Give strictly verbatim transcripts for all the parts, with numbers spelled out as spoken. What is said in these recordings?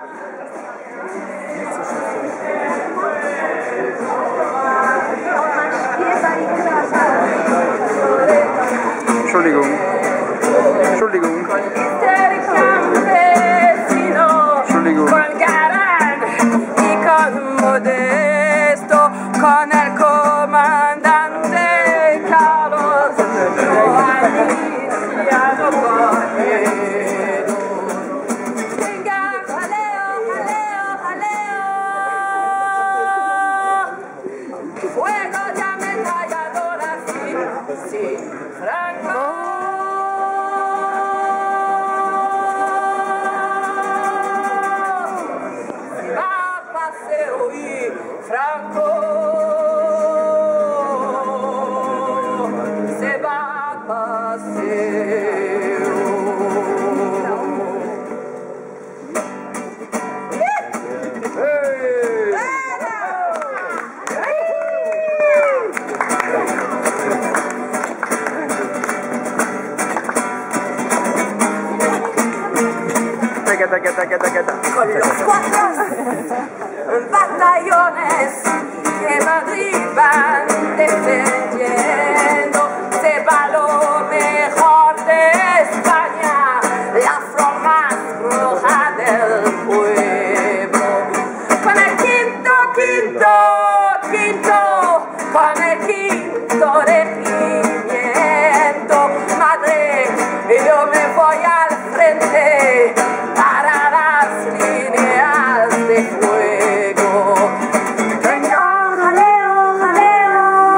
Entschuldigung. Entschuldigung. Entschuldigung. Con el comandante Carlos Alicia Cornedo. Venga, jaleo, jaleo, jaleo. Fuego de ametralladoras, sí, sí, Franco. Se va a paseo y Franco. Con los cuatro batallones que Madrid van defendiendo, se va lo mejor de España, la flor más roja del pueblo. Con el quinto, quinto, quinto, con el quinto regimiento, Madrid, yo me voy al frente para las líneas de fuego. Venga, jaleo, jaleo.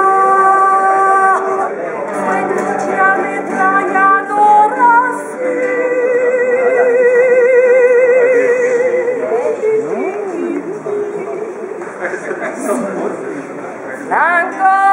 Fuegos de ametralladoras, sí. Franco.